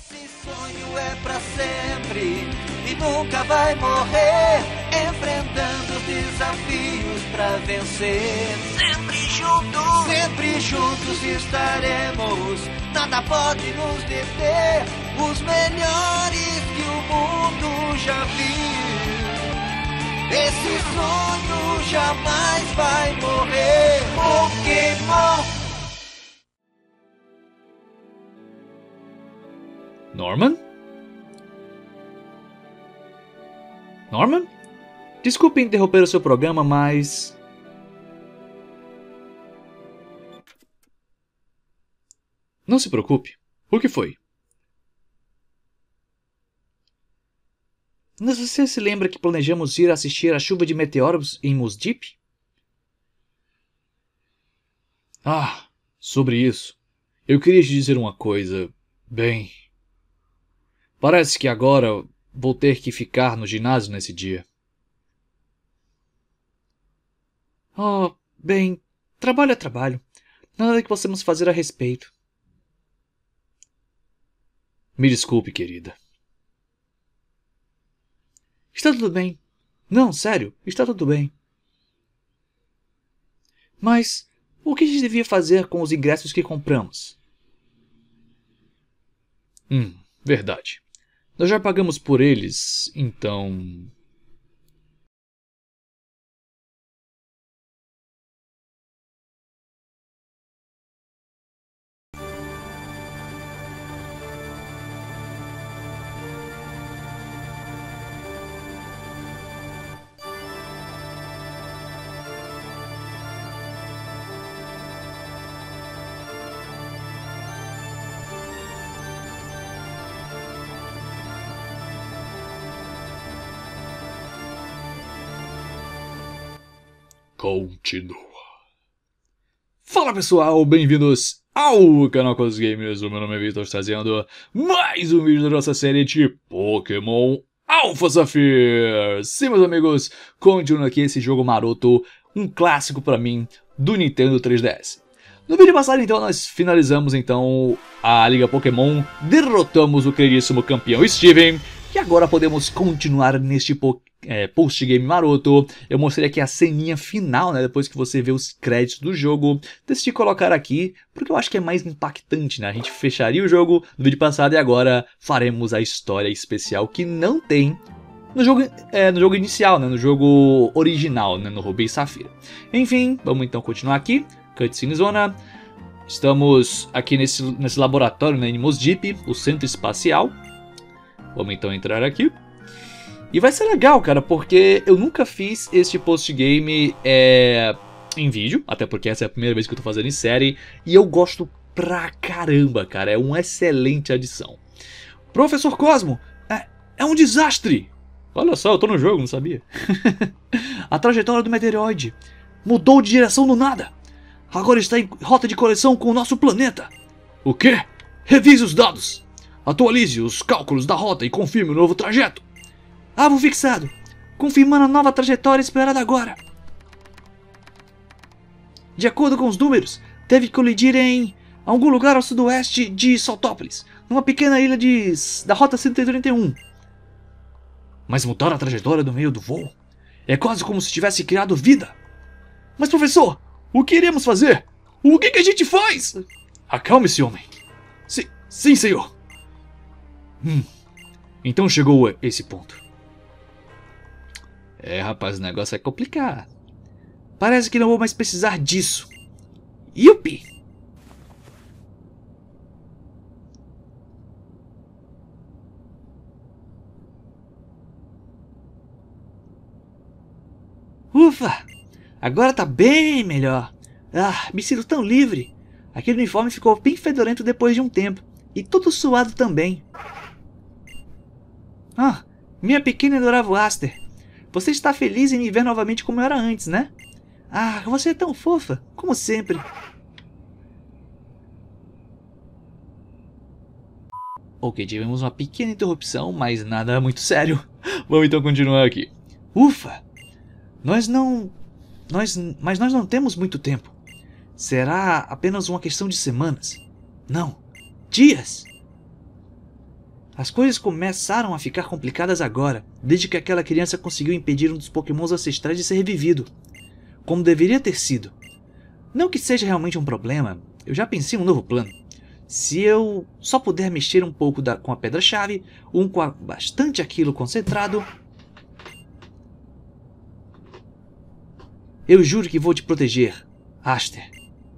Esse sonho é pra sempre e nunca vai morrer, enfrentando os desafios pra vencer. Sempre juntos estaremos, nada pode nos deter, os melhores que o mundo já viu. Esse sonho jamais vai morrer. Pokémon. Norman? Norman? Desculpe interromper o seu programa, mas... Não se preocupe. O que foi? Você se lembra que planejamos ir assistir a chuva de meteoros em Mos Deep? Ah, sobre isso. Eu queria te dizer uma coisa. Bem... Parece que agora vou ter que ficar no ginásio nesse dia. Oh, bem, trabalho é trabalho. Nada que possamos fazer a respeito. Me desculpe, querida. Está tudo bem. Não, sério, está tudo bem. Mas o que a gente devia fazer com os ingressos que compramos? Verdade. Nós já pagamos por eles, então... Continua. Fala pessoal, bem-vindos ao canal Cos Gamers. O meu nome é Vitor, trazendo mais um vídeo da nossa série de Pokémon Alpha Sapphire. Sim, meus amigos, continua aqui esse jogo maroto, um clássico pra mim do Nintendo 3DS. No vídeo passado, então, nós finalizamos então a Liga Pokémon, derrotamos o queridíssimo campeão Steven, e agora podemos continuar neste post-game maroto. Eu mostrei aqui a ceninha final, né? Depois que você vê os créditos do jogo. Decidi colocar aqui, porque eu acho que é mais impactante, né? A gente fecharia o jogo no vídeo passado e agora faremos a história especial que não tem no jogo inicial, né? No jogo original, né? No Ruby e Safira. Enfim, vamos então continuar aqui. Cutscene Zona. Estamos aqui nesse laboratório, né? Em Mos Deep, o centro espacial. Vamos então entrar aqui. E vai ser legal, cara, porque eu nunca fiz este post-game em vídeo, até porque essa é a primeira vez que eu tô fazendo em série, e eu gosto pra caramba, cara, é uma excelente adição. Professor Cosmo, é um desastre! Olha só, eu tô no jogo, não sabia. A trajetória do meteoroide mudou de direção do nada. Agora está em rota de colisão com o nosso planeta. O quê? Revise os dados. Atualize os cálculos da rota e confirme o novo trajeto. Alvo fixado. Confirmando a nova trajetória esperada agora. De acordo com os números, deve colidir em algum lugar ao sudoeste de Saltópolis, numa pequena ilha da Rota 131. Mas mudar a trajetória do meio do voo? É quase como se tivesse criado vida. Mas professor, o que iremos fazer? O que a gente faz? Acalme-se, homem. Sim, senhor. Então chegou esse ponto. Rapaz, o negócio é complicado. Parece que não vou mais precisar disso. Yupi! Ufa! Agora tá bem melhor. Me sinto tão livre. Aquele uniforme ficou bem fedorento depois de um tempo. E todo suado também. Minha pequena e adorável Aster. Você está feliz em me ver novamente como eu era antes, né? Você é tão fofa, como sempre. Ok, tivemos uma pequena interrupção, mas nada muito sério. Vamos então continuar aqui. Ufa! Mas nós não temos muito tempo. Será apenas uma questão de semanas. Não, dias. As coisas começaram a ficar complicadas agora, desde que aquela criança conseguiu impedir um dos pokémons ancestrais de ser revivido, como deveria ter sido. Não que seja realmente um problema, eu já pensei em um novo plano. Se eu só puder mexer um pouco com a pedra-chave, com bastante aquilo concentrado, eu juro que vou te proteger, Aster.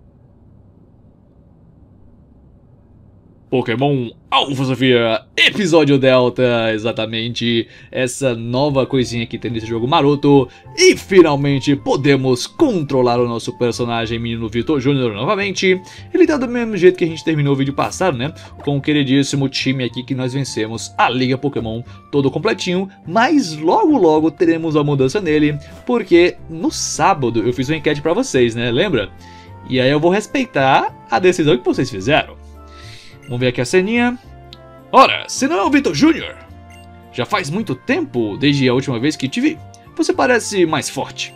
Pokémon Alpha Sofia, episódio Delta, exatamente, essa nova coisinha que tem nesse jogo maroto. E finalmente podemos controlar o nosso personagem menino Vitor Júnior novamente. Ele tá do mesmo jeito que a gente terminou o vídeo passado, né? Com o queridíssimo time aqui que nós vencemos, a Liga Pokémon, todo completinho. Mas logo teremos uma mudança nele, porque no sábado eu fiz uma enquete pra vocês, né? Lembra? E aí eu vou respeitar a decisão que vocês fizeram. Vamos ver aqui a ceninha. Ora, se não é o Vitor Júnior? Já faz muito tempo, desde a última vez que te vi. Você parece mais forte.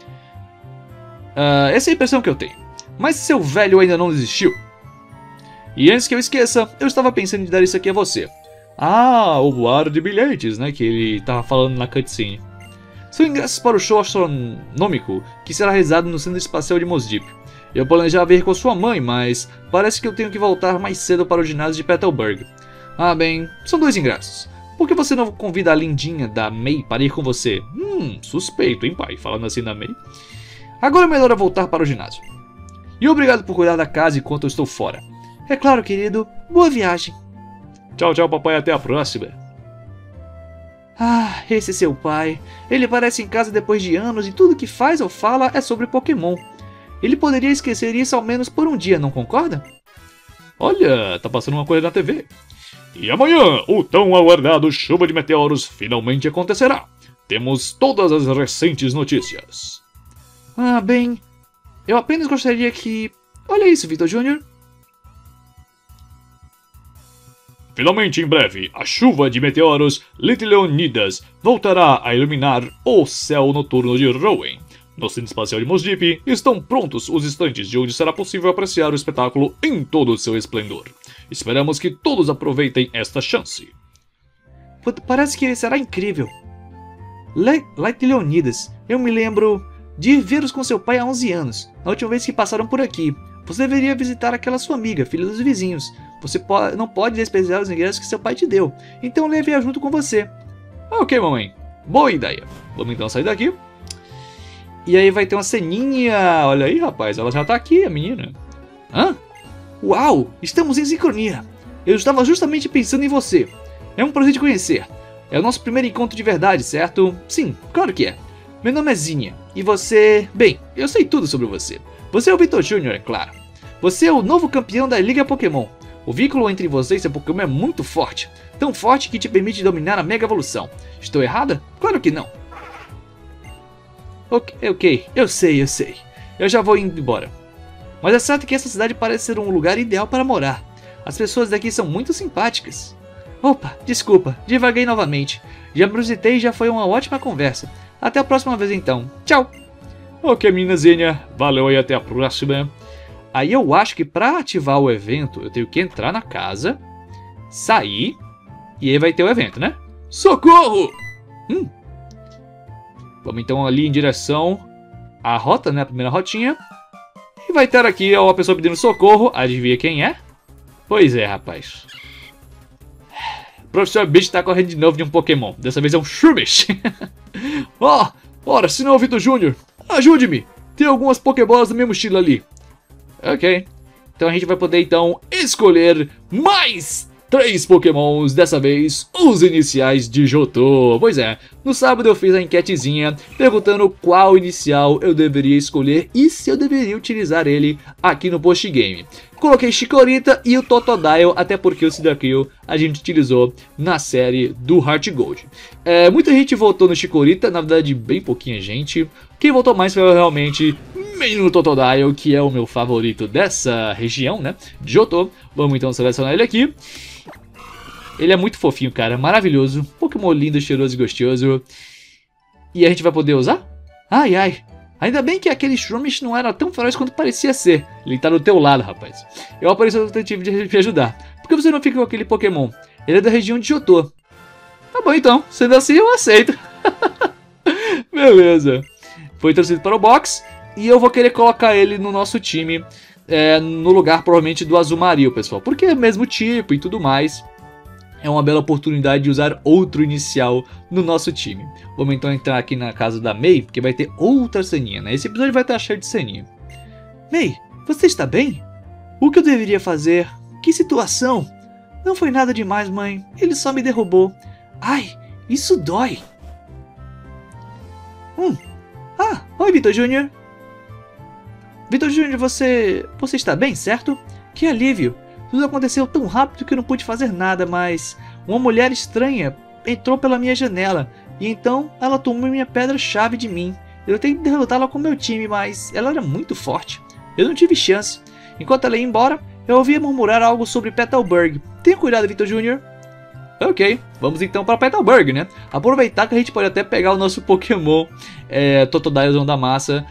Essa é a impressão que eu tenho. Mas seu velho ainda não desistiu. E antes que eu esqueça, eu estava pensando em dar isso aqui a você. Ah, o voar de bilhetes, né? Que ele estava falando na cutscene. São ingressos para o show astronômico que será realizado no Centro Espacial de Mos Dip. Eu planejava ir com sua mãe, mas parece que eu tenho que voltar mais cedo para o ginásio de Petalburg. Ah, bem, são 2 ingressos. Por que você não convida a lindinha da May para ir com você? Suspeito, hein, pai? Falando assim da May. Agora é melhor eu voltar para o ginásio. E obrigado por cuidar da casa enquanto eu estou fora. É claro, querido. Boa viagem. Tchau, tchau, papai. Até a próxima. Ah, esse seu pai. Ele aparece em casa depois de anos e tudo que faz ou fala é sobre Pokémon. Ele poderia esquecer isso ao menos por um dia, não concorda? Olha, tá passando uma coisa na TV. E amanhã, o tão aguardado chuva de meteoros finalmente acontecerá. Temos todas as recentes notícias. Ah, bem, eu apenas gostaria que... Olha isso, Vitor Júnior. Finalmente, em breve, a chuva de meteoros Little Leonidas voltará a iluminar o céu noturno de Rowan. No Centro Espacial de Mos Dip estão prontos os estantes de onde será possível apreciar o espetáculo em todo o seu esplendor. Esperamos que todos aproveitem esta chance. Parece que será incrível. Light Leonidas, eu me lembro de vê-los com seu pai há 11 anos, na última vez que passaram por aqui. Você deveria visitar aquela sua amiga, filha dos vizinhos. Você não pode desprezar os ingressos que seu pai te deu, então leve-a junto com você. Ok, mamãe. Boa ideia. Vamos então sair daqui. E aí vai ter uma ceninha. Olha aí, rapaz, ela já tá aqui, a menina. Hã? Uau, estamos em sincronia. Eu estava justamente pensando em você. É um prazer te conhecer. É o nosso primeiro encontro de verdade, certo? Sim, claro que é. Meu nome é Zinnia. E você... Bem, eu sei tudo sobre você. Você é o Vitor Júnior, é claro. Você é o novo campeão da Liga Pokémon. O vínculo entre você e seu Pokémon é muito forte. Tão forte que te permite dominar a Mega Evolução. Estou errada? Claro que não. Ok, eu sei. Eu já vou indo embora. Mas é certo que essa cidade parece ser um lugar ideal para morar. As pessoas daqui são muito simpáticas. Opa, desculpa, divaguei novamente. Já me visitei e já foi uma ótima conversa. Até a próxima vez então. Tchau. Ok, meninazinha. Valeu e até a próxima. Aí eu acho que para ativar o evento eu tenho que entrar na casa, sair e aí vai ter o evento, né? Socorro! Vamos então ali em direção à rota, né? A primeira rotinha. E vai ter aqui uma pessoa pedindo socorro. Adivinha quem é? Pois é, rapaz. O Professor Bicho tá correndo de novo de um Pokémon. Dessa vez é um Shroomish. Ora, se não é o Vitor Júnior, ajude-me. Tem algumas Pokébolas na minha mochila ali. Ok. Então a gente vai poder então escolher mais 3 Pokémons, dessa vez os iniciais de Johto. Pois é, no sábado eu fiz a enquetezinha perguntando qual inicial eu deveria escolher e se eu deveria utilizar ele aqui no postgame. Coloquei Chikorita e o Totodile, até porque o Cyndaquil a gente utilizou na série do Heart Gold. Muita gente votou no Chikorita, na verdade bem pouquinha gente. Quem votou mais foi realmente menino Totodile, que é o meu favorito dessa região, né, de Johto. Vamos então selecionar ele aqui. Ele é muito fofinho, cara, maravilhoso. Pokémon lindo, cheiroso e gostoso. E a gente vai poder usar? Ai, ai. Ainda bem que aquele Shroomish não era tão feroz quanto parecia ser. Ele tá do teu lado, rapaz. Eu apareci no tentativo de ajudar. Por que você não fica com aquele Pokémon? Ele é da região de Johto. Tá bom então, sendo assim eu aceito. Beleza. Foi trazido para o box e eu vou querer colocar ele no nosso time, no lugar provavelmente do Azumarill, pessoal. Porque é o mesmo tipo e tudo mais. É uma bela oportunidade de usar outro inicial no nosso time. Vamos então entrar aqui na casa da Mei, porque vai ter outra ceninha, né? Esse episódio vai estar cheio de ceninha. Mei, você está bem? O que eu deveria fazer? Que situação? Não foi nada demais, mãe. Ele só me derrubou. Ai, isso dói. Ah, oi, Vitor Jr. Vitor Jr., você está bem, certo? Que alívio. Tudo aconteceu tão rápido que eu não pude fazer nada, mas uma mulher estranha entrou pela minha janela e então ela tomou minha pedra-chave de mim. Eu tentei derrotá-la com meu time, mas ela era muito forte. Eu não tive chance. Enquanto ela ia embora, eu ouvia murmurar algo sobre Petalburg. Tenha cuidado, Vitor Jr. Ok, vamos então para Petalburg, né? Aproveitar que a gente pode até pegar o nosso Pokémon Totodile da Massa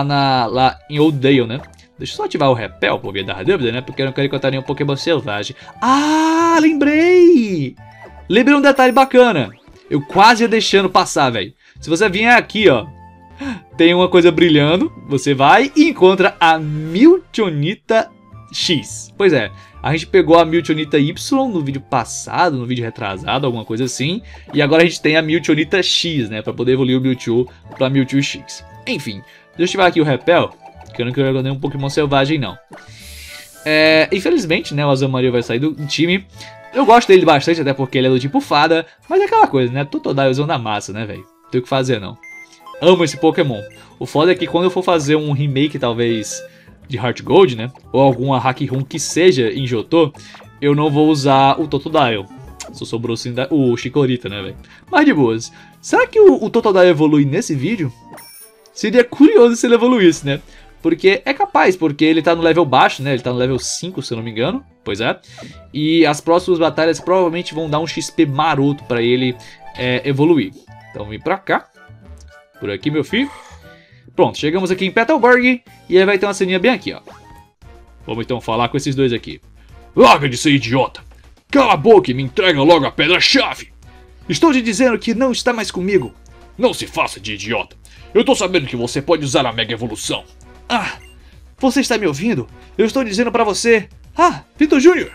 lá em Old Dale, né? Deixa eu só ativar o repel, por via da dúvida, né? Porque eu não quero encontrar nenhum Pokémon selvagem. Ah, lembrei! Lembrei um detalhe bacana. Eu quase ia deixando passar, velho. Se você vier aqui, ó, tem uma coisa brilhando. Você vai e encontra a Miltonita X. Pois é, a gente pegou a Miltonita Y no vídeo passado, no vídeo retrasado, alguma coisa assim. E agora a gente tem a Miltonita X, né? Pra poder evoluir o Mewtwo pra Mewtwo X. Enfim, deixa eu ativar aqui o repel. Que eu não quero nenhum Pokémon selvagem, não. Infelizmente, né, o Azumarill vai sair do time. Eu gosto dele bastante, até porque ele é do tipo fada. Mas é aquela coisa, né? Totodilezão da massa, né, velho? Não tem o que fazer, não. Amo esse Pokémon. O foda é que quando eu for fazer um remake, talvez, de Heart Gold, né? Ou alguma Hack Room que seja em Johto, eu não vou usar o Totodile. Só sobrou sim o Chikorita, né, velho? Mas de boas. Será que o Totodile evolui nesse vídeo? Seria curioso se ele evoluísse, né? Porque é capaz, porque ele tá no level baixo, né? Ele tá no level 5, se eu não me engano. Pois é. E as próximas batalhas provavelmente vão dar um XP maroto pra ele evoluir. Então vem pra cá. Por aqui, meu filho. Pronto, chegamos aqui em Petalburg. E aí vai ter uma ceninha bem aqui, ó. Vamos então falar com esses dois aqui. Larga de ser idiota. Cala a boca e me entrega logo a pedra-chave. Estou te dizendo que não está mais comigo. Não se faça de idiota. Eu tô sabendo que você pode usar a Mega Evolução. Ah, você está me ouvindo? Eu estou dizendo pra você... Ah, Vitor Jr.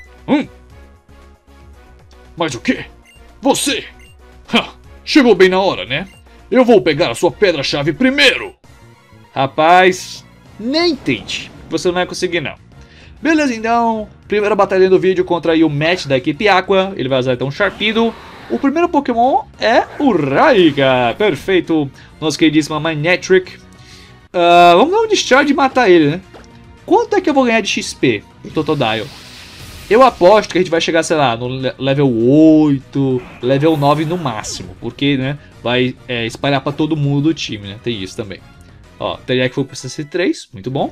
Mas o quê? Você? Chegou bem na hora, né? Eu vou pegar a sua pedra-chave primeiro. Rapaz, nem tente. Você não vai conseguir, não. Beleza, então. Primeira batalha do vídeo contra aí o Matt da equipe Aqua. Ele vai usar então um Sharpedo. O primeiro Pokémon é o Raiga. Perfeito. Nosso queridíssimo Manectric. Vamos dar um discharge e matar ele, né? Quanto é que eu vou ganhar de XP no Totodile? Eu aposto que a gente vai chegar, sei lá, no level 8, level 9 no máximo. Porque, né, vai espalhar pra todo mundo do time, né? Tem isso também. Ó, teria que for pro CC3, muito bom.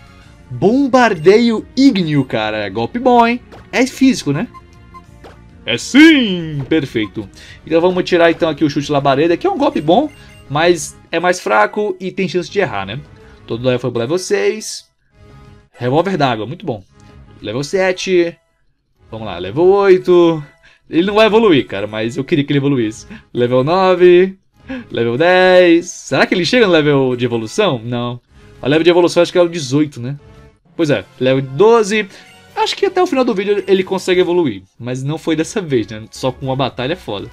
Bombardeio Ígneo, cara. Golpe bom, hein? É físico, né? É sim! Perfeito. Então vamos tirar então aqui o chute labareda, que é um golpe bom, mas é mais fraco e tem chance de errar, né? Todo level foi pro level 6. Revólver d'água, muito bom. Level 7. Vamos lá, level 8. Ele não vai evoluir, cara, mas eu queria que ele evoluísse. Level 9. Level 10. Será que ele chega no level de evolução? Não. O level de evolução acho que é o 18, né? Pois é, level 12. Acho que até o final do vídeo ele consegue evoluir. Mas não foi dessa vez, né? Só com uma batalha é foda.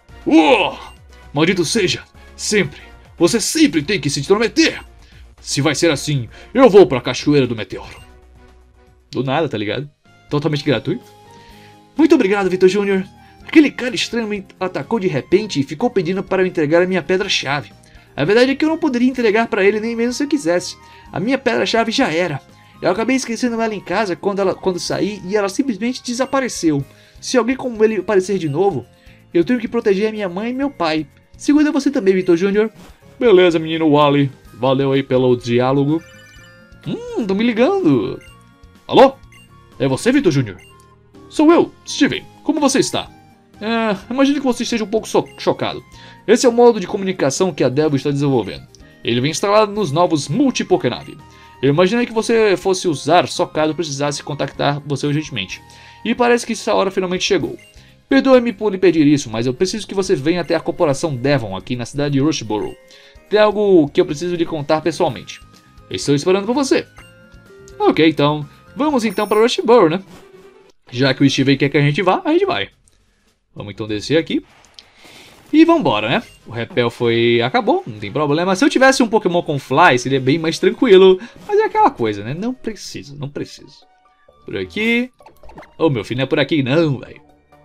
Maldito seja! Sempre! Você sempre tem que se intrometer! Se vai ser assim, eu vou pra Cachoeira do Meteoro. Do nada, tá ligado? Totalmente gratuito. Muito obrigado, Vitor Jr. Aquele cara estranho me atacou de repente e ficou pedindo para eu entregar a minha pedra-chave. A verdade é que eu não poderia entregar para ele nem mesmo se eu quisesse. A minha pedra-chave já era. Eu acabei esquecendo ela em casa quando saí e ela simplesmente desapareceu. Se alguém como ele aparecer de novo, eu tenho que proteger a minha mãe e meu pai. Segura você também, Vitor Jr. Beleza, menino Wally. Valeu aí pelo diálogo. Tô me ligando. Alô? É você, Vitor Jr.? Sou eu, Steven. Como você está? Imagino que você esteja um pouco chocado. Esse é o modo de comunicação que a Delvo está desenvolvendo. Ele vem instalado nos novos Multi-Pokénave. Eu imaginei que você fosse usar só caso precisasse contactar você urgentemente. E parece que essa hora finalmente chegou. Perdoe-me por lhe pedir isso, mas eu preciso que você venha até a Corporação Devon aqui na cidade de Rushborough. Tem algo que eu preciso lhe contar pessoalmente. Estou esperando por você. Ok, então, vamos então para Rushborough, né? Já que o Steven quer que a gente vá, a gente vai. Vamos então descer aqui. E vambora, né? O repel acabou, não tem problema. Se eu tivesse um Pokémon com Fly, seria bem mais tranquilo. Mas é aquela coisa, né? Não preciso. Por aqui. Oh, meu filho, não é por aqui não, velho.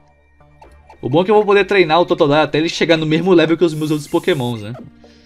O bom é que eu vou poder treinar o Totodile até ele chegar no mesmo level que os meus outros Pokémons, né?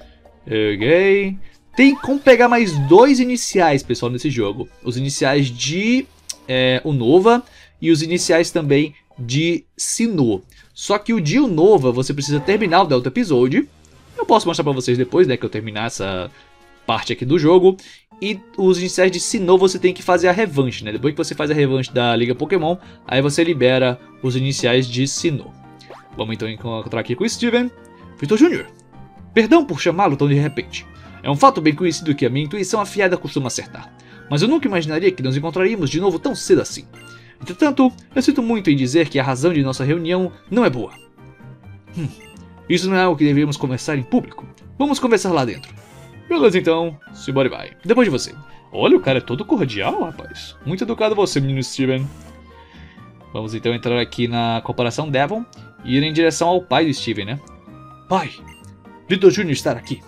Ok. Tem como pegar mais 2 iniciais, pessoal, nesse jogo. Os iniciais de Unova e os iniciais também de Sinnoh. Só que o de Unova você precisa terminar o Delta Episode. Eu posso mostrar pra vocês depois, né, que eu terminar essa parte aqui do jogo. E os iniciais de Sinnoh você tem que fazer a revanche, né? Depois que você faz a revanche da Liga Pokémon, aí você libera os iniciais de Sinnoh. Vamos então encontrar aqui com o Steven. Vitor Jr. Perdão por chamá-lo tão de repente. É um fato bem conhecido que a minha intuição afiada costuma acertar. Mas eu nunca imaginaria que nos encontraríamos de novo tão cedo assim. Entretanto, eu sinto muito em dizer que a razão de nossa reunião não é boa. Isso não é algo que deveríamos conversar em público. Vamos conversar lá dentro. Beleza então, simbora e vai. Depois de você. Olha, o cara é todo cordial, rapaz. Muito educado você, menino Steven. Vamos então entrar aqui na Corporação Devon e ir em direção ao pai do Steven, né? Pai, Vitor Jr. está aqui.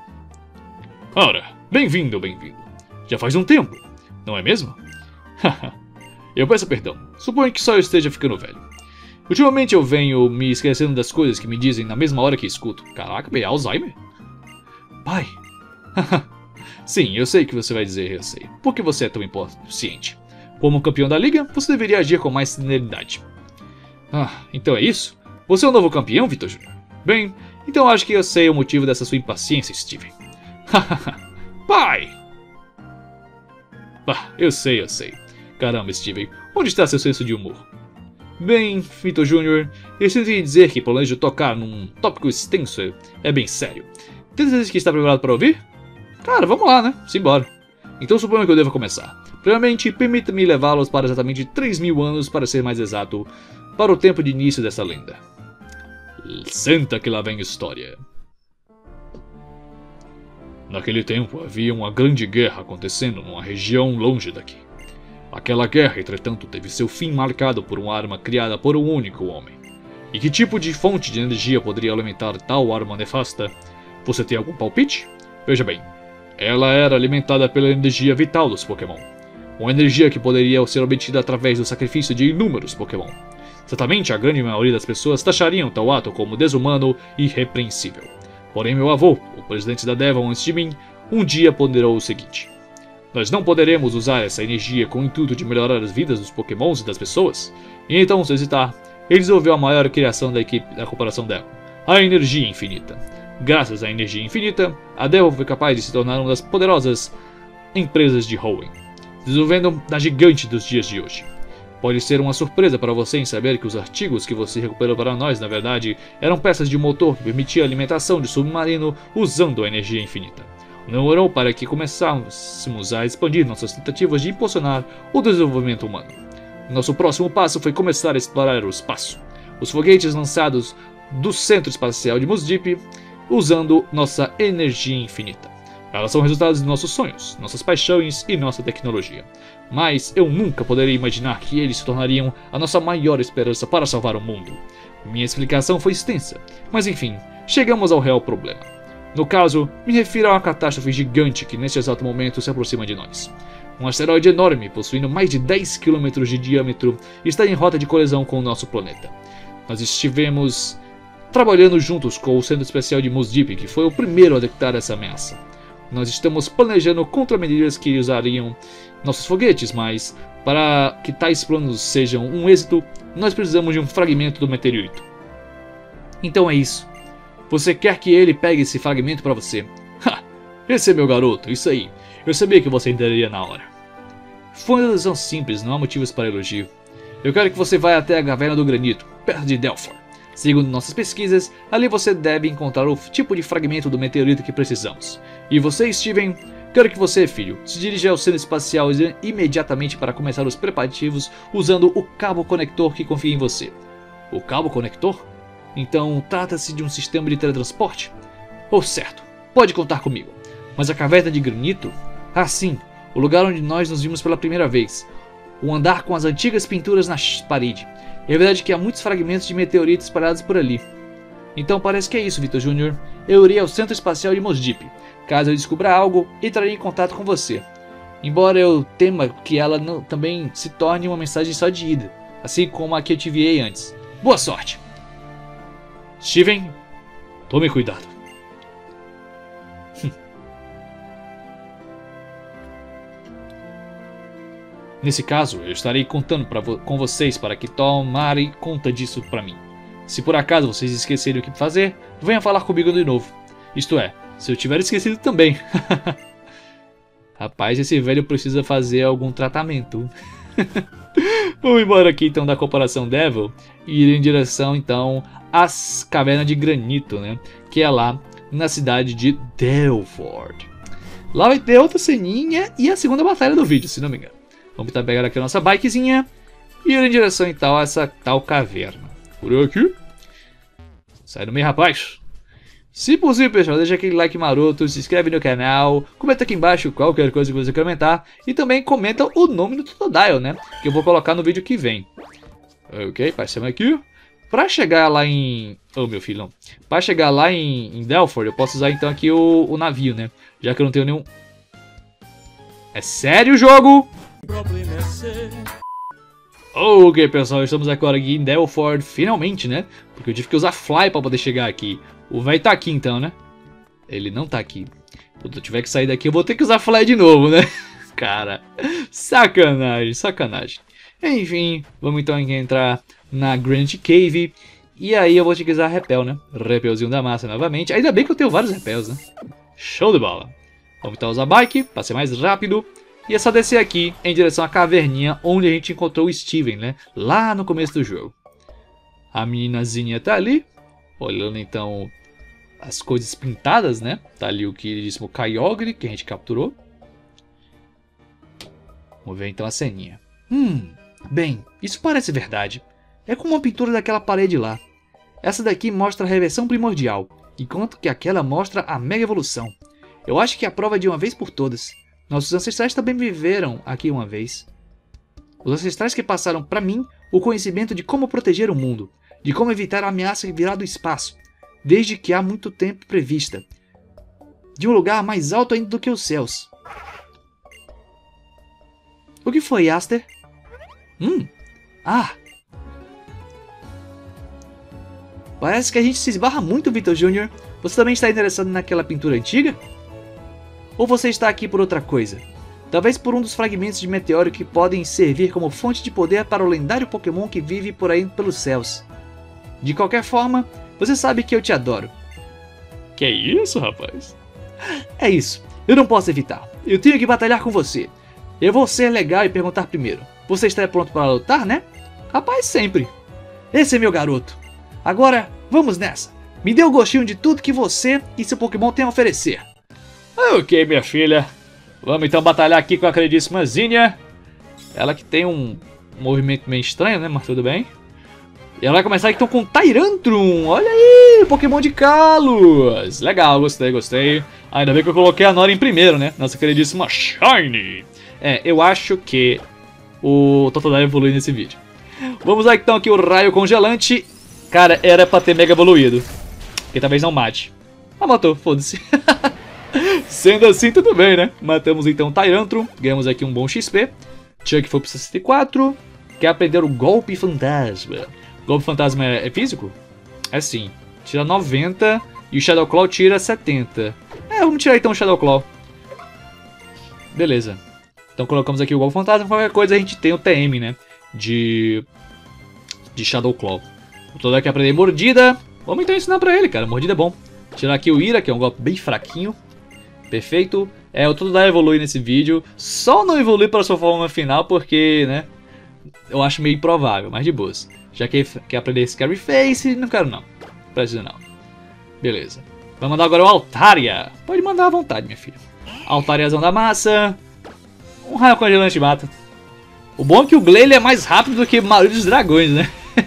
Ora, bem-vindo. Já faz um tempo, não é mesmo? Eu peço perdão, suponho que só eu esteja ficando velho. Ultimamente eu venho me esquecendo das coisas que me dizem na mesma hora que escuto. Caraca, é Alzheimer? Pai. Sim, eu sei que você vai dizer, eu sei. Por que você é tão impaciente? Como campeão da liga, você deveria agir com mais serenidade. Então é isso? Você é o novo campeão, Vitor Jr.? Bem, então acho que eu sei o motivo dessa sua impaciência, Steven. Pai! Eu sei. Caramba, Steven, onde está seu senso de humor? Bem, Vitor Jr., eu sinto em dizer que planejo tocar num tópico extenso é bem sério. Tem certeza que está preparado para ouvir? Cara, vamos lá, né? Simbora. Então suponho que eu devo começar. Primeiramente, permita-me levá-los para exatamente 3.000 anos, para ser mais exato, para o tempo de início dessa lenda. Senta que lá vem história. Naquele tempo havia uma grande guerra acontecendo numa região longe daqui. Aquela guerra, entretanto, teve seu fim marcado por uma arma criada por um único homem. E que tipo de fonte de energia poderia alimentar tal arma nefasta? Você tem algum palpite? Veja bem, ela era alimentada pela energia vital dos Pokémon. Uma energia que poderia ser obtida através do sacrifício de inúmeros Pokémon. Certamente a grande maioria das pessoas taxariam tal ato como desumano e irrepreensível. Porém meu avô, o presidente da Devon antes de mim, um dia ponderou o seguinte: nós não poderemos usar essa energia com o intuito de melhorar as vidas dos Pokémons e das pessoas? E então, sem hesitar, ele desenvolveu a maior criação da equipe da Corporação Devon, a energia infinita. Graças à energia infinita, a Devon foi capaz de se tornar uma das poderosas empresas de Hoenn, desenvolvendo a gigante dos dias de hoje. Pode ser uma surpresa para você em saber que os artigos que você recuperou para nós, na verdade, eram peças de motor que permitia a alimentação de submarino usando a energia infinita. Não demorou para que começássemos a expandir nossas tentativas de impulsionar o desenvolvimento humano. Nosso próximo passo foi começar a explorar o espaço. Os foguetes lançados do Centro Espacial de Mos Dip, usando nossa energia infinita. Elas são resultados de nossos sonhos, nossas paixões e nossa tecnologia. Mas eu nunca poderia imaginar que eles se tornariam a nossa maior esperança para salvar o mundo. Minha explicação foi extensa, mas enfim, chegamos ao real problema. No caso, me refiro a uma catástrofe gigante que neste exato momento se aproxima de nós. Um asteroide enorme, possuindo mais de 10 km de diâmetro, está em rota de colisão com o nosso planeta. Nós estivemos trabalhando juntos com o Centro Especial de Mos Dip, que foi o primeiro a detectar essa ameaça. Nós estamos planejando contramedidas que usariam nossos foguetes, mas para que tais planos sejam um êxito, nós precisamos de um fragmento do meteorito. Então é isso. Você quer que ele pegue esse fragmento para você? Esse é meu garoto, isso aí. Eu sabia que você entenderia na hora. Foi uma decisão simples, não há motivos para elogio. Eu quero que você vá até a Caverna do Granito, perto de Delphor. Segundo nossas pesquisas, ali você deve encontrar o tipo de fragmento do meteorito que precisamos. E você, Steven, quero que você, filho, se dirija ao centro espacial imediatamente para começar os preparativos usando o cabo conector que confia em você. O cabo conector? Então trata-se de um sistema de teletransporte? Oh, certo, pode contar comigo. Mas a caverna de granito? Ah, sim, o lugar onde nós nos vimos pela primeira vez. O andar com as antigas pinturas na parede. É verdade que há muitos fragmentos de meteorito espalhados por ali. Então parece que é isso, Vitor Jr. Eu irei ao Centro Espacial de Mos Dip. Caso eu descubra algo, entrarei em contato com você. Embora eu tema que ela também se torne uma mensagem só de ida, assim como a que eu te enviei antes. Boa sorte! Steven, tome cuidado. Nesse caso, eu estarei contando com vocês para que tomarem conta disso para mim. Se por acaso vocês esquecerem o que fazer, venham falar comigo de novo. Isto é, se eu tiver esquecido também. Rapaz, esse velho precisa fazer algum tratamento. Vamos embora aqui então da Corporação Devil e ir em direção então às cavernas de granito, né? Que é lá na cidade de Delford. Lá vai ter outra ceninha e a segunda batalha do vídeo, se não me engano. Vamos tentar pegar aqui a nossa bikezinha e ir em direção então a essa tal caverna. Por aqui. Sai do meio, rapaz. Se possível, pessoal, deixa aquele like maroto, se inscreve no canal, comenta aqui embaixo qualquer coisa que você comentar e também comenta o nome do Totodile, né? Que eu vou colocar no vídeo que vem. Ok, passamos aqui. Pra chegar lá em... Oh, meu filho, não. Pra chegar lá em Delford, eu posso usar então aqui o navio, né? Já que eu não tenho nenhum... É sério o jogo? Ok, pessoal, estamos agora aqui em Delford, finalmente, né? Porque eu tive que usar Fly pra poder chegar aqui. O velho tá aqui então, né? Ele não tá aqui. Quando eu tiver que sair daqui, eu vou ter que usar Fly de novo, né? Cara, sacanagem, sacanagem. Enfim, vamos então entrar na Grand Cave. E aí eu vou ter que usar Repel, né? Repelzinho da massa novamente. Ainda bem que eu tenho vários Repels, né? Show de bola. Vamos então usar Bike pra ser mais rápido. E é só descer aqui em direção à caverninha onde a gente encontrou o Steven, né? Lá no começo do jogo. A meninazinha tá ali, olhando então as coisas pintadas, né? Tá ali o queridíssimo Kyogre que a gente capturou. Vamos ver então a ceninha. Bem, isso parece verdade. É como uma pintura daquela parede lá. Essa daqui mostra a reversão primordial, enquanto que aquela mostra a mega evolução. Eu acho que é a prova de uma vez por todas. Nossos ancestrais também viveram aqui uma vez. Os ancestrais que passaram para mim o conhecimento de como proteger o mundo, de como evitar a ameaça virar do espaço, desde que há muito tempo prevista, de um lugar mais alto ainda do que os céus. O que foi, Aster? Parece que a gente se esbarra muito, Vitor Jr. Você também está interessado naquela pintura antiga? Ou você está aqui por outra coisa? Talvez por um dos fragmentos de meteoro que podem servir como fonte de poder para o lendário Pokémon que vive por aí pelos céus. De qualquer forma, você sabe que eu te adoro. Que é isso, rapaz? É isso, eu não posso evitar. Eu tenho que batalhar com você. Eu vou ser legal e perguntar primeiro. Você está pronto para lutar, né? Rapaz, sempre. Esse é meu garoto. Agora, vamos nessa. Me dê o gostinho de tudo que você e seu Pokémon têm a oferecer. Ok, minha filha. Vamos então batalhar aqui com a queridíssima Zinnia. Ela que tem um movimento meio estranho, né? Mas tudo bem. E ela vai começar então com Tyrantrum. Olha aí, Pokémon de Kalos. Legal, gostei, gostei. Ainda bem que eu coloquei a Nora em primeiro, né? Nossa queridíssima Shiny. Eu acho que o Totodile evolui nesse vídeo. Vamos lá então aqui o Raio Congelante. Cara, era pra ter mega evoluído. Que talvez não mate. Ah, matou, foda-se. Sendo assim, tudo bem, né? Matamos então o Tyrantrum, ganhamos aqui um bom XP. Chuck foi pro 64. Quer aprender o Golpe Fantasma. Golpe Fantasma é físico? É sim. Tira 90 e o Shadow Claw tira 70. Vamos tirar então o Shadow Claw. Beleza. Então colocamos aqui o Golpe Fantasma. Qualquer coisa a gente tem o TM, né? De Shadow Claw. O Totodile quer aprender Mordida. Vamos então ensinar pra ele, cara. Mordida é bom. Tirar aqui o Ira, que é um golpe bem fraquinho. Perfeito. O Totodile evolui nesse vídeo. Só não evolui para sua forma final porque, né? Eu acho meio improvável, mas de boas. Já que quer aprender Scary Face, não quero não. Precisa não. Beleza. Vai mandar agora o Altaria. Pode mandar à vontade, minha filha. Altariazão da massa. Um raio congelante mata. O bom é que o Glalie é mais rápido do que a maioria dos dragões, né?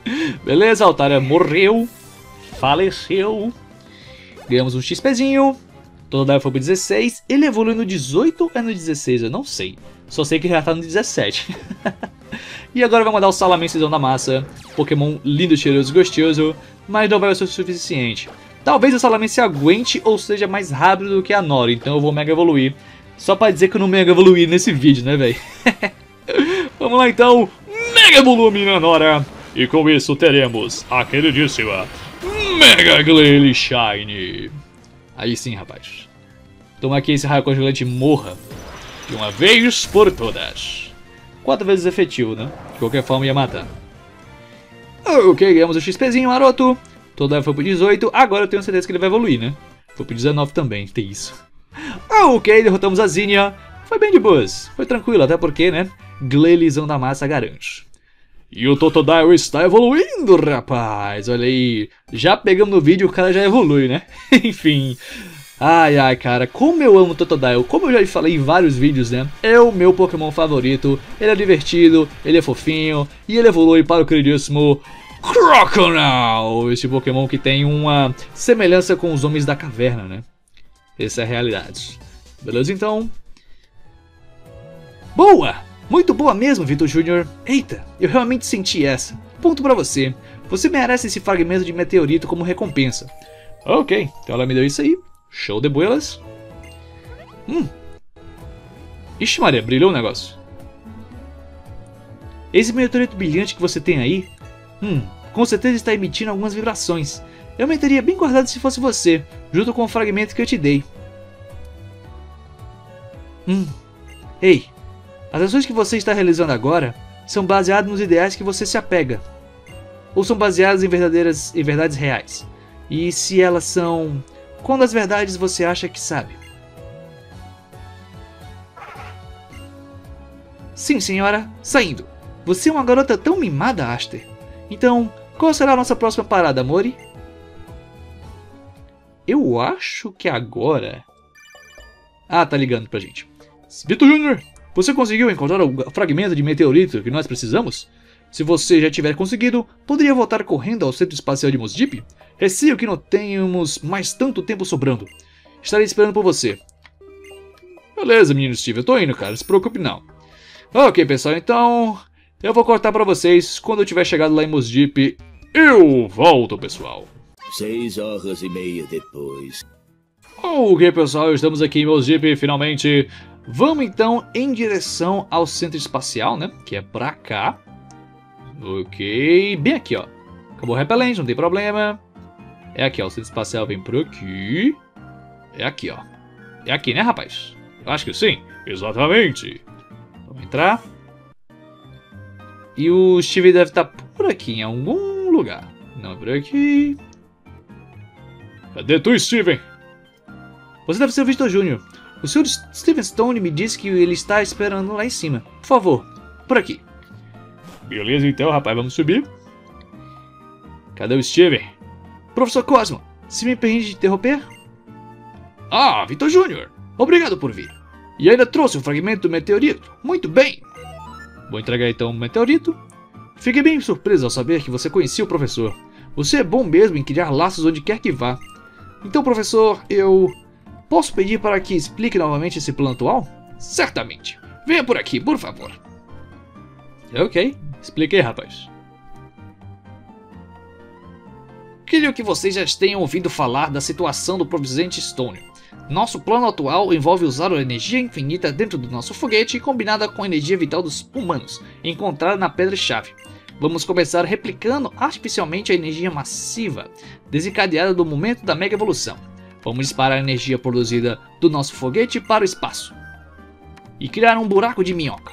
Beleza, a Altaria morreu. Faleceu. Ganhamos um XPzinho. Totodile foi pro 16. Ele evoluiu no 18 ou é no 16? Eu não sei. Só sei que já tá no 17. E agora vai mandar o Salamêncezão da massa. Pokémon lindo, cheiroso e gostoso. Mas não vai ser o suficiente. Talvez o Salamence aguente ou seja mais rápido do que a Nora. Então eu vou Mega Evoluir. Só pra dizer que eu não Mega Evoluí nesse vídeo, né, velho? Vamos lá então. Mega Evoluir na Nora. E com isso teremos a queridíssima Mega Glalie Shine. Aí sim, rapaz. Toma aqui esse raio congelante morra. De uma vez por todas. 4 vezes efetivo, né? De qualquer forma ia matar. Ok, ganhamos o XPzinho, maroto. Totodile foi pro 18. Agora eu tenho certeza que ele vai evoluir, né? Foi pro 19 também, tem isso. Ok, derrotamos a Zinnia. Foi bem de boas. Foi tranquilo, até porque, né? Glaliezão da massa garante. E o Totodile está evoluindo, rapaz. Olha aí. Já pegamos no vídeo, o cara já evolui, né? Enfim. Ai, ai, cara. Como eu amo o Totodile. Como eu já falei em vários vídeos, né? É o meu Pokémon favorito. Ele é divertido, ele é fofinho. E ele evolui para o queridíssimo Croconaw. Esse Pokémon que tem uma semelhança com os Homens da Caverna, né? Essa é a realidade. Beleza, então? Boa! Muito boa mesmo, Vitor Jr. Eita, eu realmente senti essa. Ponto pra você. Você merece esse fragmento de meteorito como recompensa. Ok, então ela me deu isso aí. Show de boelas. Ixi Maria, brilhou o negócio. Esse meteorito brilhante que você tem aí, com certeza está emitindo algumas vibrações. Eu manteria bem guardado se fosse você, junto com o fragmento que eu te dei. Ei, as ações que você está realizando agora são baseadas nos ideais que você se apega. Ou são baseadas em verdades reais. E se elas são... Qual das verdades você acha que sabe? Sim, senhora, saindo. Você é uma garota tão mimada, Aster. Então, qual será a nossa próxima parada, Mori? Eu acho que agora... Ah, tá ligando pra gente. Vitor Jr., você conseguiu encontrar o fragmento de meteorito que nós precisamos? Se você já tiver conseguido, poderia voltar correndo ao Centro Espacial de Mos Dip? Receio que não tenhamos mais tanto tempo sobrando. Estarei esperando por você. Beleza, menino Steve, eu tô indo, cara, não se preocupe não. Ok, pessoal, então... Eu vou cortar pra vocês. Quando eu tiver chegado lá em Mos Dip, eu volto, pessoal. 6 horas e meia depois. Ok, pessoal, estamos aqui em Mos Dip, finalmente. Vamos então em direção ao Centro Espacial, né? Que é pra cá. Ok, bem aqui, ó. Acabou o repelente, não tem problema. É aqui, ó. O Centro Espacial vem por aqui. É aqui, ó. É aqui, né, rapaz? Eu acho que sim. Exatamente. Vamos entrar. E o Steve deve estar por aqui, em algum lugar. Não é por aqui. Cadê tu, Steven? Você deve ser o Vitor Jr. O Sr. Steven Stone me disse que ele está esperando lá em cima. Por favor, por aqui. Beleza, então, rapaz, vamos subir. Cadê o Steven? Professor Cosmo, se me permite interromper? Ah, Vitor Jr. Obrigado por vir. E ainda trouxe o fragmento do meteorito. Muito bem. Vou entregar então o meteorito. Fiquei bem surpreso ao saber que você conhecia o professor. Você é bom mesmo em criar laços onde quer que vá. Então, professor, eu... Posso pedir para que explique novamente esse plano atual? Certamente. Venha por aqui, por favor. Ok, expliquei, rapaz. Creio que vocês já tenham ouvido falar da situação do Presidente Stone. Nosso plano atual envolve usar a energia infinita dentro do nosso foguete combinada com a energia vital dos humanos, encontrada na Pedra-Chave. Vamos começar replicando artificialmente a energia massiva, desencadeada do momento da Mega Evolução. Vamos disparar a energia produzida do nosso foguete para o espaço. E criar um buraco de minhoca.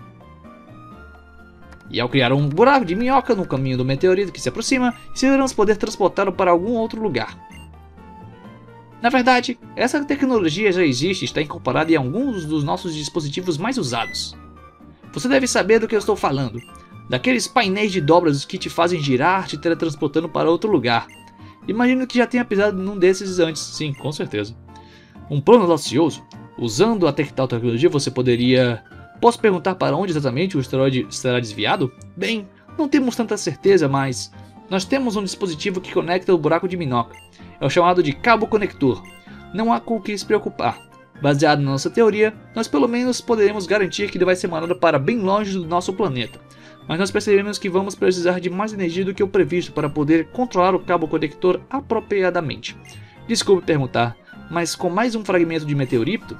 E ao criar um buraco de minhoca no caminho do meteorito que se aproxima, esperamos poder transportá-lo para algum outro lugar. Na verdade, essa tecnologia já existe e está incorporada em alguns dos nossos dispositivos mais usados. Você deve saber do que eu estou falando. Daqueles painéis de dobras que te fazem girar, te teletransportando para outro lugar. Imagino que já tenha pisado num desses antes, sim, com certeza. Um plano audacioso? Usando a tal tecnologia você poderia... Posso perguntar para onde exatamente o asteroide será desviado? Bem, Não temos tanta certeza, mas nós temos um dispositivo que conecta o buraco de minhoca. É o chamado de cabo conector. Não há com o que se preocupar. Baseado na nossa teoria, nós pelo menos poderemos garantir que ele vai ser mandado para bem longe do nosso planeta. Mas nós percebemos que vamos precisar de mais energia do que o previsto para poder controlar o cabo conector apropriadamente. Desculpe perguntar, mas com mais um fragmento de meteorito?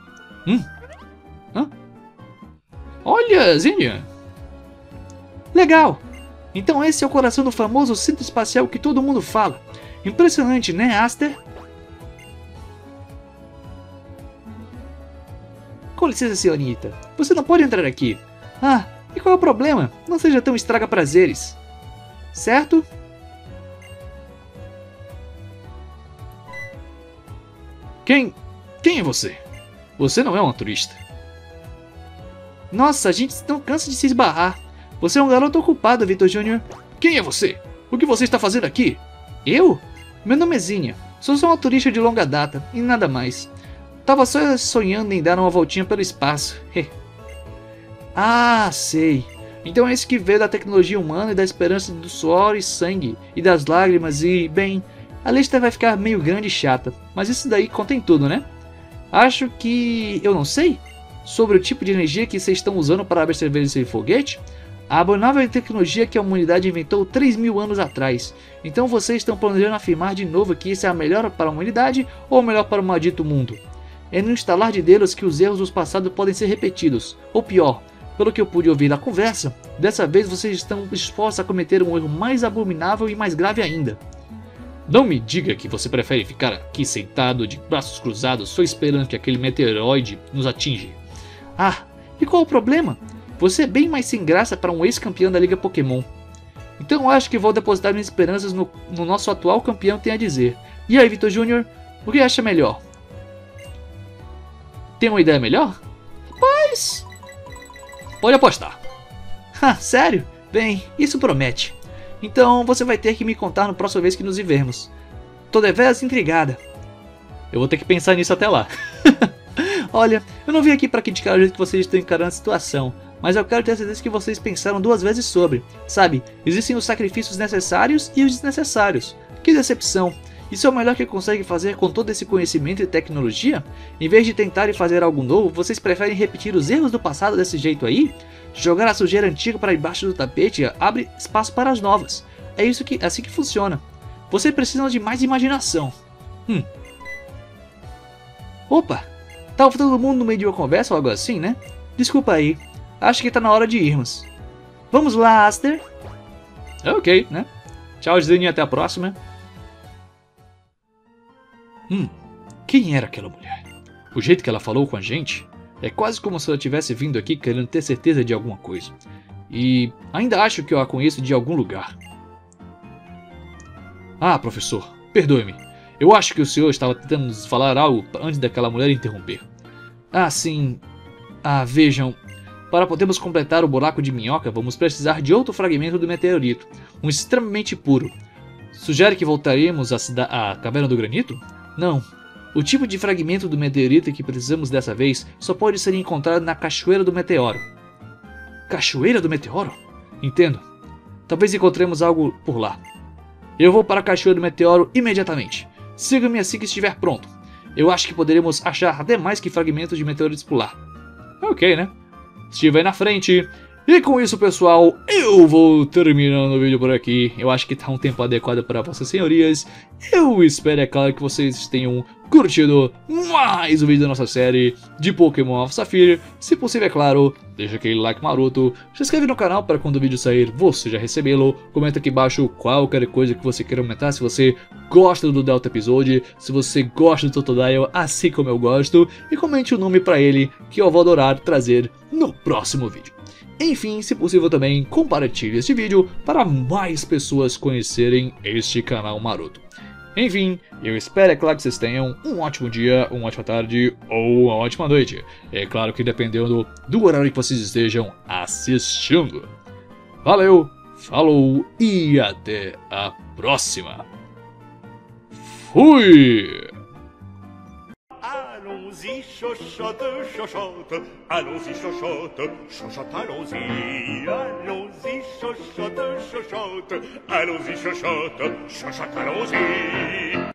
Hã? Olha, Zinnia! Legal! Então esse é o coração do famoso centro espacial que todo mundo fala. Impressionante, né, Aster? Com licença, senhorita. Você não pode entrar aqui. Ah, e qual é o problema? Não seja tão estraga-prazeres. Certo? Quem é você? Você não é uma turista. Nossa, a gente não cansa de se esbarrar. Você é um garoto ocupado, Victor Jr. Quem é você? O que você está fazendo aqui? Eu? Meu nome é Zinnia. Sou só uma turista de longa data e nada mais. Tava só sonhando em dar uma voltinha pelo espaço. Ah, sei. Então é esse que veio da tecnologia humana e da esperança do suor e sangue e das lágrimas e, bem, a lista vai ficar meio grande e chata, mas isso daí contém tudo, né? Acho que eu não sei sobre o tipo de energia que vocês estão usando para absorver esse foguete. A abominável tecnologia que a humanidade inventou 3.000 anos atrás. Então vocês estão planejando afirmar de novo que isso é a melhor para a humanidade ou o melhor para o maldito mundo? É no instalar de dedos que os erros do passado podem ser repetidos. Ou pior, pelo que eu pude ouvir na conversa, dessa vez vocês estão dispostos a cometer um erro mais abominável e mais grave ainda. Não me diga que você prefere ficar aqui sentado de braços cruzados só esperando que aquele meteoroide nos atinja. Ah, e qual o problema? Você é bem mais sem graça para um ex-campeão da Liga Pokémon. Então eu acho que vou depositar minhas esperanças no nosso atual campeão tem a dizer. E aí, Victor Jr., o que acha melhor? Tem uma ideia melhor? Rapaz, pode apostar. Sério? Bem, isso promete. Então você vai ter que me contar na próxima vez que nos vermos. Tô deveras intrigada. Eu vou ter que pensar nisso até lá. Olha, eu não vim aqui para criticar o jeito que vocês estão encarando a situação, mas eu quero ter certeza que vocês pensaram duas vezes sobre. Sabe, existem os sacrifícios necessários e os desnecessários. Que decepção! Isso é o melhor que consegue fazer com todo esse conhecimento e tecnologia? Em vez de tentarem fazer algo novo, vocês preferem repetir os erros do passado desse jeito aí? Jogar a sujeira antiga para debaixo do tapete abre espaço para as novas. É assim que funciona. Vocês precisam de mais imaginação. Opa! Tava todo mundo no meio de uma conversa ou algo assim, né? Desculpa aí. Acho que tá na hora de irmos. Vamos lá, Aster. Ok, né? Tchau, Zinnia, até a próxima. Quem era aquela mulher? O jeito que ela falou com a gente é quase como se ela tivesse vindo aqui querendo ter certeza de alguma coisa. E ainda acho que eu a conheço de algum lugar. Ah, professor, perdoe-me. Eu acho que o senhor estava tentando nos falar algo antes daquela mulher interromper. Ah, sim. Vejam. Para podermos completar o buraco de minhoca, vamos precisar de outro fragmento do meteorito. Um extremamente puro. Sugere que voltaremos à Caverna do Granito? Não. O tipo de fragmento do meteorito que precisamos dessa vez só pode ser encontrado na Cachoeira do Meteoro. Cachoeira do Meteoro? Entendo. Talvez encontremos algo por lá. Eu vou para a Cachoeira do Meteoro imediatamente. Siga-me assim que estiver pronto. Eu acho que poderemos achar até mais que fragmentos de meteoritos por lá. Ok, né? Estive aí na frente. E com isso, pessoal, eu vou terminando o vídeo por aqui. Eu acho que tá um tempo adequado para vossas senhorias. Eu espero, é claro, que vocês tenham curtido mais um vídeo da nossa série de Pokémon Alpha Sapphire. Se possível, é claro, deixa aquele like maroto. Se inscreve no canal para quando o vídeo sair você já recebê-lo. Comenta aqui embaixo qualquer coisa que você queira comentar. Se você gosta do Delta Episode, se você gosta do Totodile, assim como eu gosto. E comente o nome para ele, que eu vou adorar trazer no próximo vídeo. Enfim, se possível também, compartilhe este vídeo para mais pessoas conhecerem este canal maroto. Enfim, eu espero, é claro, que vocês tenham um ótimo dia, uma ótima tarde ou uma ótima noite. É claro que dependendo do horário que vocês estejam assistindo. Valeu, falou e até a próxima. Fui! Allons-y, chochotte, chochotte. Allons-y, chochotte, chochotte, allons-y. Allons-y, chochotte, chochotte. Allons-y, chochotte, chochotte, allons-y.